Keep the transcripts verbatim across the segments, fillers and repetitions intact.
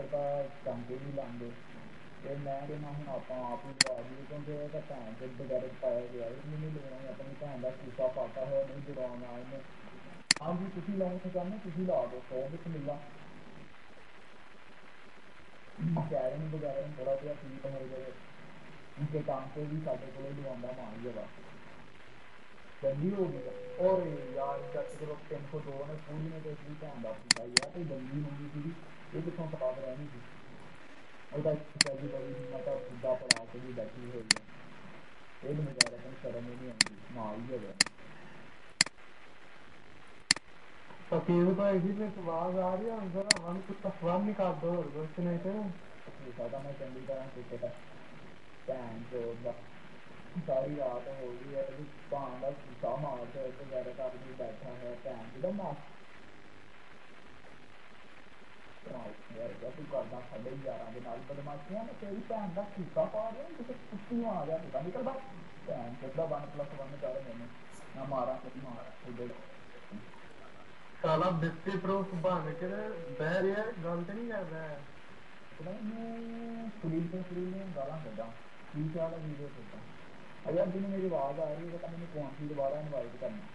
फिर तो टंके नहीं लाते। तो मैं कहना हूँ आप आप ही लगा दिए क्योंकि ये तो भैन से बगैर पाया गया इन्हें नहीं लगाना अपनी भैन का शीशा पाटा हो नहीं जुड़ाना इन्हें। हाँ जी तुम लाना चाहते तुम ला दो सौ बिच मिला कैरन वगैरह थोड़ा जहा ठीक हो जाए उनके टांके भी साढ़े को लवाना मार जगह गंदी हो गई और यार जट चलो तीन सौ दो ने पूरी ने तो इतनी भैन का फूटा यार कोई गंदी मंगी थी ये कितों खराब रहनी थी ਉਹਦਾ ਜੀ ਬੜੀ ਹਿੰਮਤ ਆ ਖੁੱਡਾ ਪੜਾ ਕੇ ਵੀ ਬੈਠੀ ਹੋਈ ਹੈ ਇਹ ਨਜ਼ਾਰਾ ਤਾਂ ਸ਼ਰਮ ਹੀ ਨਹੀਂ ਆਉਂਦੀ ਨਾ ਹੀ ਹੋਵੇ फकीर भाई जी में आवाज आ रही है जरा मन कुछ तफवान निकाल दो और कुछ नहीं थे शीशा ਤਾਂ ਮੈਂ ਚੰਗੀ ਤਰ੍ਹਾਂ ਟੁੱਟਦਾ ਭੈਣ ਚੋਦ ਦਾ ਸਾਰੀ ਰਾਤ ਹੋ ਗਈ ਹੈ ਵੀ ਭਾਂ ਦਾ शीशा ਮਾਰ ਕੇ ਇੱਕ ਗੈਰ ਕਰ ਵੀ ਬੈਠਾ ਹੈ ਭੈਣ ਜਿਹਦਾ ਮੈਂ ਯਾਰ ਤੂੰ ਕਰਦਾ ਸਾਡੇ ਯਾਰਾਂ ਦੇ ਨਾਲ ਬਦਮਾਸ਼ੀਆਂ ਮੈਂ ਤੇਰੀ ਭੈਣ ਦਾ शीशा ਪਾ ਰਿਹਾ ਕਿਤੇ ਕੁੱਤੀ ਆ ਗਿਆ ਪਤਾ ਨਿਕਲਦਾ ਭੈਣ ਚੋਦਾ ਵਨ ਪਲੱਸ ਵਨ ਕਰ ਮੈਨੂੰ ਨਾ ਮਾਰਾਂ ਤੇ ਮਾਰ ਉਹਦੇ साला बिस्ती प्रूफ बन के बह रहा है गल तो नहीं करता है मैं पुलिस से पुलिस में गाला कदा पीछे वाला वीडियो करता अगर जिन्हें मेरी आवाज़ आ रही है तो मैंने कौन सी दोबारा इनवाइट करना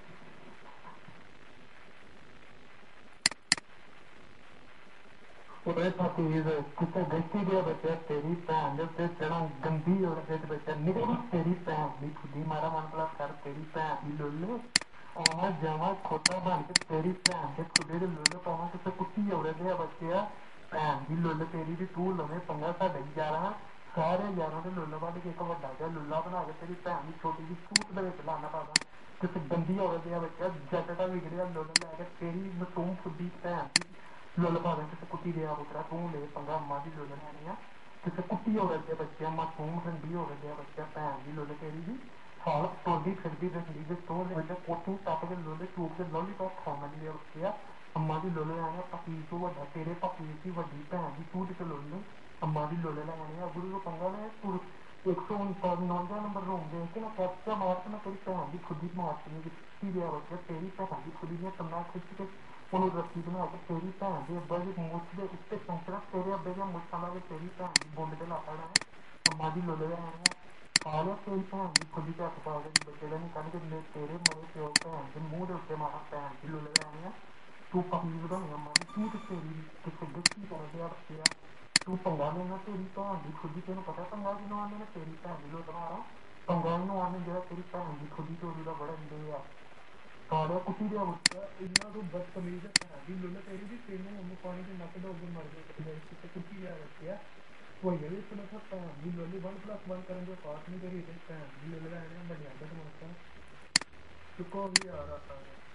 ओए फकीर किसे गस्ती दे बच्चा तेरी भैन दे ते चढ़ा गंदी और फिर बच्चा निकल तेरी भैन दी खुदी मारा मन भला कर तेरी भैन दी लुल्ल आवा जावा खोटा बन के तेरी भैन दे खुदे दे लुल्ल पावा किसे कुत्ती औरे दे बच्चे भैन दी लुल्ल तेरी दी तू लवे पंगा साडे यारा सारे यारां दे लुल्ल वड्ड के इक वड्डा जिहा लुल्ला बना के तेरी भैन दी छोटी जी सूट दे विच लाना पावा किसे गंदी औरत दे बच्चा जट दा बिगड़िया लुल्ल लैके तेरी मसूम खुदी भैन दी लुल्ल पावे किसे कुत्ती दे पुत्रा तू ले पंगा अम्मा दी लुल्ल लैनी आ किसे कुत्ती औरत दे बच्चे मासूम ठंडी औरत दे बच्चा भैन दी लुल्ल तेरी दी साल टोली फिरदी रखदी ते तोड़ दे बच्चा कोठी टप के लुल्ल चूक के लॉलीपॉप खाने लिए बच्चे अम्मा दी लुल्ल लैनी फकीर तो वड्डा तेरे फकीर दी वड्डी भैन दी तू ते लुल्ल अम्मा दी लुल्ल लैनी अगुरू को पंगा ले तू एक सौ उनतानवे नंबर रूम देख के ना कैप्चा मार के ना तेरी भैन दी खुदी मार के कुत्ती दे बच्चे तेरी भैन दी खुदी ने तन्ना खिच के ਉਹਨੂੰ ਰੱਸੀ ਬਣਾ ਕੇ ਤੇਰੀ ਭੈਣ ਦੇ ਅੱਬਾ ਦੀ ਮੁੱਛ ਦੇ ਉੱਤੇ ਚੌਂਕਣਾ ਤੇਰੇ ਅੱਬੇ ਦੀਆਂ ਮੁੱਛਾਂ ਲਾ ਕੇ ਤੇਰੀ ਭੈਣ ਦੀ ਬੁੰਡ ਤੇ ਲਾ ਪੈਣਾ ਅੰਮਾ ਦੀ ਲੁੱਲ ਲੈਣੀ ਖਾ ਲਿਆ ਤੇਰੀ ਭੈਣ ਦੀ ਖੁੱਲੀ ਝੱਟ ਪਾ ਕੇ ਬੱਚੇ ਦਾ ਨਹੀਂ ਕੱਢ ਕੇ ਤੇਰੇ ਮਰੇ ਪਿਓ ਭੈਣ ਦੇ ਮੂੰਹ ਦੇ ਉੱਤੇ ਮਾਰਾ ਭੈਣ ਦੀ ਲੁੱਲ ਲੈਣੀ ਆ ਤੂੰ ਫਕੀਰ ਬਣਾਉਣੀ ਅੰਮਾ ਦੀ ਤੂੰ ਤੇ ਤੇਰੀ ਕਿੱਥੇ ਦੱਸੀ ਕਰਦੇ ਆ ਬੱਚੇ ਆ ਤੂੰ ਪੰਗਾ ਲੈਣਾ ਤੇਰੀ ਭੈਣ ਦੀ ਖੁੱਲੀ ਤੈਨੂੰ ਪਤਾ ਪੰਗਾ ਕਿਨੂੰ ਆਉਂਦੇ ਨੇ ਤੇਰੀ ਭੈਣ ਦੀ ਲੁੱਟ ਮਾਰਾ ਪੰਗਾ ਇਹਨੂੰ ਆਉਂਦੇ ਜਿਹੜਾ ਤੇਰੀ ਭੈਣ ਦੀ ਖੁੱਲੀ ਚੋਰੀ ਦਾ ਬੜਾ ਹੁੰਦੇ ਆ ਸਾਰਾ ਕੁੱਤੀ ਦੇ ਬੱਚਾ ਇਹਨਾਂ ਤੋਂ ਬਦਤਮੀਜ਼ ਹੈ ਦੀ ਲੁੱਲ ਤੇਰੀ ਦੀ ਤੈਨੂੰ ਉਹਨੂੰ ਪਾਣੀ ਦੇ ਨੱਕ ਡੋਬ ਮਰ ਗਏ ਤੇ ਕੁੱਤੀ ਆ ਰੱਖਿਆ ਕੋਈ ਵੀ ਸੁਣਾ ਤਾਂ ਭੈਣ ਦੀ ਲੁੱਲ ਵਨ ਪਲੱਸ ਵਨ ਕਰਨ ਦੇ ਪਾਸ ਨਹੀਂ ਕਰੀ ਤੇ ਭੈਣ ਦੀ ਲੁੱਲ ਲੈਣੇ ਵੱਡਿਆਂ ਦਾ ਸਮਝਦਾ ਚੁੱਕੋ ਵੀ ਆ ਰਹਾ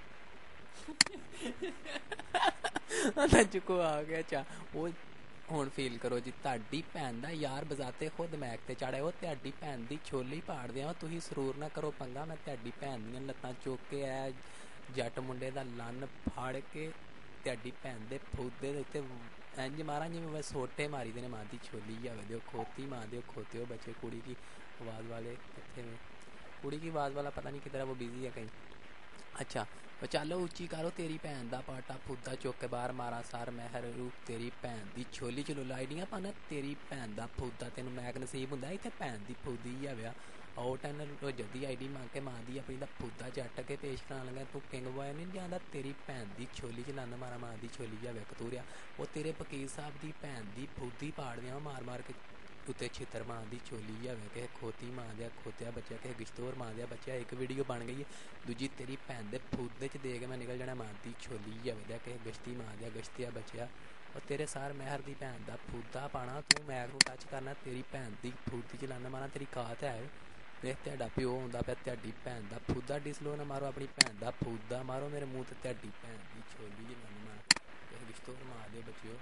था चुको आ गया चा वो ਹੁਣ ਫੀਲ ਕਰੋ ਜੀ ਤੁਹਾਡੀ ਭੈਣ ਦਾ ਯਾਰ ਬਜ਼ਾਤੇ ਖੁਦ ਮੈਕ ਤੇ ਚੜਿਆ ਉਹ ਤੁਹਾਡੀ ਭੈਣ ਦੀ ਛੋਲੀ ਪਾੜਦੇ ਆ ਤੁਸੀਂ ਸਰੂਰ ਨਾ ਕਰੋ ਪੰਗਾ ਮੈਂ ਤੁਹਾਡੀ ਭੈਣ ਦੀਆਂ ਲੱਤਾਂ ਚੁੱਕ ਕੇ ਐ ਜੱਟ ਮੁੰਡੇ ਦਾ ਲੰਨ ਫਾੜ ਕੇ ਤੁਹਾਡੀ ਭੈਣ ਦੇ ਫੂਦੇ ਦੇ ਉੱਤੇ ਇੰਜ ਮਾਰਾਂ ਜਿਵੇਂ ਮੈਂ ਸੋਟੇ ਮਾਰੀ ਦੇ ਨੇ ਮਾਂ ਦੀ ਛੋਲੀ ਜਾਵੇ ਦਿਓ ਖੋਤੀ ਮਾਂ ਦਿਓ ਖੋਤੇ हो बच्चे कुड़ी की आवाज़ वाले कितने में कुड़ी की आवाज़ वाला पता नहीं किधर वो बिजी है कहीं अच्छा ਉਹ ਚੱਲ ਉੱਚੀ ਕਰੋ ਤੇਰੀ ਭੈਣ ਦਾ ਪਾਟਾ ਫੁੱਦਾ ਚੁੱਕ ਕੇ ਬਾਹਰ ਮਾਰਾ ਸਾਰ ਮਹਿਰ ਰੂਪ ਤੇਰੀ ਭੈਣ ਦੀ ਛੋਲੀ ਚ ਲੁਲਾਈਆਂ ਪਾਣਾ ਤੇਰੀ ਭੈਣ ਦਾ ਫੁੱਦਾ ਤੈਨੂੰ ਮੈਕ ਨਸੀਬ ਹੁੰਦਾ ਇੱਥੇ ਭੈਣ ਦੀ ਫੁੱਦੀ ਜਾਵਿਆ ਉਹ ਟੈਨ ਜੱਦੀ ਆਈਡੀ ਮੰਗ ਕੇ ਮਾਂ ਦੀ ਆਪਣੀ ਦਾ ਫੁੱਦਾ ਚੱਟ ਕੇ ਪੇਸ਼ ਕਰਾਉਣ ਲੱਗਾ ਤੂੰ ਕਿੰਗ ਬੋਏ ਨਹੀਂ ਜਾਂਦਾ ਤੇਰੀ ਭੈਣ ਦੀ ਛੋਲੀ ਚ ਲੰਨ ਮਾਰਾ ਮਾਂ ਦੀ ਛੋਲੀ ਜਾਵੇ ਕਤੂਰਿਆ ਉਹ ਤੇਰੇ ਫਕੀਰ ਸਾਹਿਬ ਦੀ ਭੈਣ ਦੀ ਫੁੱਦੀ ਪਾੜਦਿਆਂ ਮਾਰ ਮਾਰ ਕੇ ਉੱਤੇ ਛਿੱਤਰ ਮਾਂ ਦੀ ਛੋਲੀ ਜਾਵੇ ਕਿਸੇ ਖੋਤੀ ਮਾਂ ਦਿਆ ਖੋਤਿਆ ਬੱਚਾ ਕਿਸੇ ਗਿਸ਼ਤੋਰ ਮਾਂ ਦਿਆ ਬੱਚਾ ਇੱਕ ਵੀਡੀਓ ਬਣ ਗਈ ਹੈ ਦੂਜੀ ਤੇਰੀ ਭੈਣ ਦੇ ਫੂਦੇ 'ਚ ਦੇ ਕੇ ਮੈਂ ਨਿਕਲ ਜਾਣਾ ਮਾਂ ਦੀ ਛੋਲੀ ਜਾਵੇ ਦਿਆ ਕਿਸੇ ਗਸ਼ਤੀ ਮਾਂ ਦਿਆ ਗਸ਼ਤੀਆ ਬੱਚਿਆ ਉਹ ਤੇਰੇ ਸਾਰ ਮਹਿਰ ਦੀ ਭੈਣ ਦਾ ਫੂਦਾ ਪਾਣਾ ਤੂੰ ਮੈਕ ਨੂੰ ਟੱਚ ਕਰਨਾ ਤੇਰੀ ਭੈਣ ਦੀ ਫੂਦੀ 'ਚ ਲਾਨਾ ਮਾਰਨਾ ਤੇਰੀ ਕਾਤ ਹੈ ਦੇਖ ਤੁਹਾਡਾ ਪਿਓ ਹੁੰਦਾ ਪਿਆ ਤੁਹਾਡੀ ਭੈਣ ਦਾ ਫੂਦਾ ਡਿਸਲੋ ਨਾ ਮਾਰੋ ਆਪਣੀ ਭੈਣ ਦਾ ਫੂਦਾ ਮਾਰੋ ਮੇਰੇ ਮੂੰਹ 'ਤੇ ਤੁਹਾਡੀ ਭੈਣ ਦੀ ਛੋਲੀ 'ਚ ਲਾਨਾ ਮਾਰ ਕਿਸੇ ਗਿਸ਼ਤੋਰ ਮਾਂ ਦੇ ਬੱਚਿਓ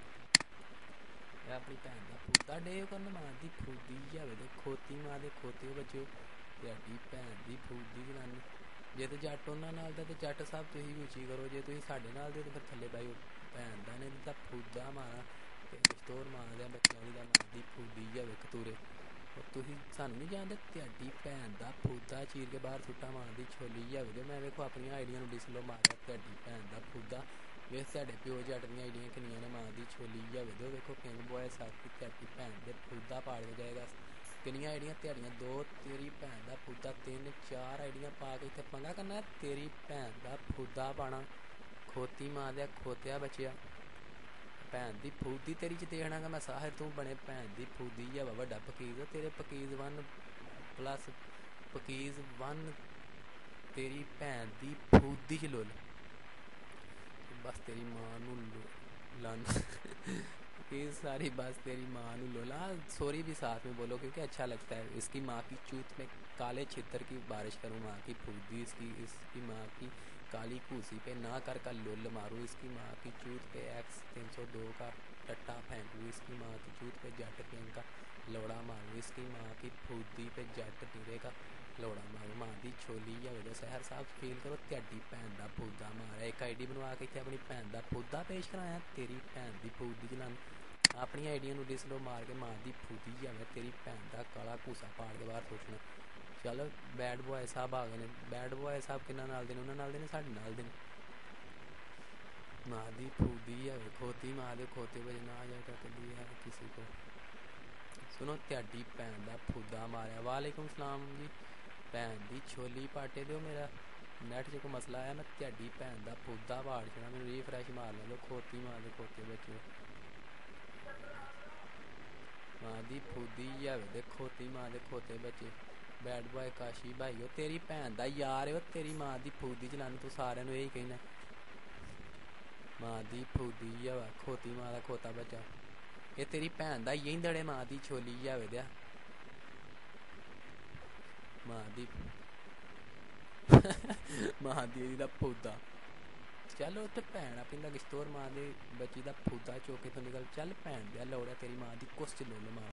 अपनी भैन का फूदा डे करना मां की फूदी जावे तो खोती मां के खोते बच्चो ਤੁਹਾਡੀ ਭੈਣ ਦੀ ਫੂਦੀ ਜਨਾਨੀ ਜੇ ਤਾਂ ਜੱਟ ਉਹਨਾਂ ਨਾਲ ਦਾ ਤਾਂ ਜੱਟ ਸਾਹਿਬ ਤੁਸੀਂ ਵੀ ਉੱਚੀ ਕਰੋ ਜੇ ਤੁਸੀਂ ਸਾਡੇ ਨਾਲ ਦੇ ਤਾਂ ਫਿਰ ਥੱਲੇ ਬਾਈ ਭੈਣ ਦਾ ਨੇ ਤਾਂ ਫੂਦਾ ਮਾਰਾ ਤੇ ਸਟੋਰ ਮਾਰਦਿਆਂ ਬੱਚਿਆਂ ਦੀ ਦਾ ਮਾਂ ਦੀ ਫੂਦੀ ਜਾਵੇ ਕਤੂਰੇ ਉਹ ਤੁਸੀਂ ਸਾਨੂੰ ਨਹੀਂ ਜਾਣਦੇ ਤੁਹਾਡੀ ਭੈਣ ਦਾ ਫੂਦਾ ਚੀਰ ਕੇ ਬਾਹਰ ਸੁੱਟਾ ਮਾਂ ਦੀ ਛੋਲੀ ਜਾਵੇ ਤੇ ਮੈਂ ਵੇਖੋ ਆਪਣੀਆਂ ਆਈਡੀਆਂ ਨੂੰ ਡਿਸਲੋ ਮਾਰਿਆ ਤੁਹਾਡੀ ਭੈਣ ਦਾ ਫੂਦਾ ਵੇਖ ਤੁਹਾਡੇ ਪਿਓ ਜੱਟ ਦੀਆਂ ਆਈਡੀਆਂ ਕਿੰਨੀਆਂ ਨੇ ਮਾਂ ਦੀ ਛੋਲੀ ਜਾਵੇ ਦਿਓ ਵੇਖੋ ਕਿੰਗ ਬੋਏ ਸਾਥੀ ਤੁਹਾਡੀ ਭੈਣ ਦੇ ਫੁੱਦਾ ਪਾੜ ਕੇ ਜਾਏਗਾ ਕਿੰਨੀਆਂ ਆਈਡੀਆਂ ਤੁਹਾਡੀਆਂ ਦੋ ਤੇਰੀ ਭੈਣ ਦਾ ਫੁੱਦਾ ਤਿੰਨ ਚਾਰ ਆਈਡੀਆਂ ਪਾ ਕੇ ਇੱਥੇ ਪੰਗਾ ਕਰਨਾ ਤੇਰੀ ਭੈਣ ਦਾ ਫੁੱਦਾ ਪਾਣਾ ਖੋਤੀ ਮਾਂ ਦਾ ਖੋਤਿਆ ਬਚਿਆ ਭੈਣ ਦੀ ਫੂਦੀ ਤੇਰੀ ਚ ਦੇਖਣਾਗਾ ਮੈਂ ਸਾਹਿਰ ਤੂੰ ਬਣੇ ਭੈਣ ਦੀ ਫੂਦੀ ਜਾਂ ਵੱਡਾ ਪਕੀਜ਼ ਤੇਰੇ ਪਕੀਜ਼ ਵਨ ਪਲੱਸ ਪਕੀਜ਼ ਵਨ ਤੇਰੀ ਭੈਣ ਦੀ ਫੂਦੀ ਚ ਲੁੱਲ ਬਸ ਤੇਰੀ ਮਾਂ ਨੂੰ लन ये सारी बात तेरी माँ नु लोला सॉरी भी साथ में बोलो क्योंकि अच्छा लगता है इसकी माँ की चूत में काले छितर की बारिश करूँ माँ की फूदी इसकी इसकी माँ की काली कूसी पे ना कर का लुल मारूँ इसकी माँ की चूत पे एक्स तीन सौ दो का टट्टा फेंकूँ इसकी माँ की चूत पे जट पेन का लौड़ा मारूँ इसकी माँ की फूदी पे जट टीरे का लौड़ा मारूँ माँ दी छोली या वजह शहर साहब फील करो त्याडी भैन दा फूदा मारा एक आई डी बनवा के इत्थे अपनी भैन दा फूदा पेश कराया तेरी भैन दी फूदी जलान अपनी आईडिया ਨੂੰ ਡਿਸ ਲੋ ਮਾਰ ਕੇ ਮਾਂ ਦੀ ਫੂਦੀ ਜਾਵੇ ਤੇਰੀ ਭੈਣ ਦਾ ਕਾਲਾ ਘੂਸਾ ਪਾੜ ਕੇ ਬਾਹਰ ਸੋਚਣਾ ਚਲੋ ਬੈਡ ਬॉय ਸਾਹਿਬ ਆ ਗਏ ਨੇ ਬੈਡ ਬॉय ਸਾਹਿਬ ਕਿੰਨਾ ਨਾਲ ਦੇ ਨੇ ਉਹਨਾਂ ਨਾਲ ਦੇ ਨੇ ਸਾਡੇ ਨਾਲ ਦੇ ਨੇ ਮਾਂ ਦੀ ਫੂਦੀ ਜਾਵੇ ਖੋਤੀ ਮਾਂ ਦੇ ਖੋਤੇ ਵਜ ਨਾ ਜਾ ਟਕਦੀ ਹੈ ਕਿਸੇ ਕੋ ਸੁਣੋ ਤੁਹਾਡੀ ਭੈਣ ਦਾ ਫੂਦਾ ਮਾਰਿਆ ਵਾਲੇਕੁਮ ਸਲਾਮ ਜੀ ਭੈਣ ਦੀ ਛੋਲੀ ਪਾਟੇ ਦਿਓ ਮੇਰਾ ਨੈਟ 'ਚ ਕੋਈ ਮਸਲਾ ਆਇਆ ਮੈਂ ਤੁਹਾਡੀ ਭੈਣ ਦਾ ਫੂਦਾ ਪਾੜ ਛਣਾ ਮੈਨੂੰ ਰੀਫਰੈਸ਼ ਮਾਰ ਲੈ ਲਓ ਖੋਤੀ ਮਾਂ ਦੇ ਖੋਤੇ ਬੱਚੇ माँ दी फूदी जावे दे खोती माँ दे खोते बच्चे बैड बॉय काशी भाई ओ तेरी भैन दा यार ओ तेरी माँ दी फूदी चलानी तू सारे नू यही कहना माँ दी फूदी जावे खोती माँ दा खोता बच्चा ये तेरी भैन दा यही दड़े माँ दी छोली जावे दिया माँ दी माँ दी दा फूदा चल उत्थे भैन अपनी दा किश्तोर माँ दे बच्ची दा फूदा चौके तो निकल चल भैन दिया लौड़ा तेरी माँ दी कुछ च लोल मार